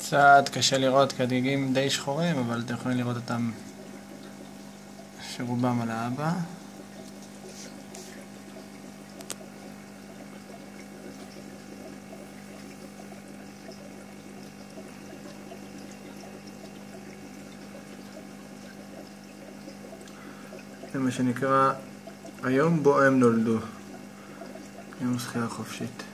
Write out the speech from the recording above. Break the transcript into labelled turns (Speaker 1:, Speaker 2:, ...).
Speaker 1: קצת קשה לראות כי הדגיגים די שחורים, אבל אתם יכולים לראות אותם שרובם על האבא. זה מה שנקרא היום בו הם נולדו, יום שחייה חופשית.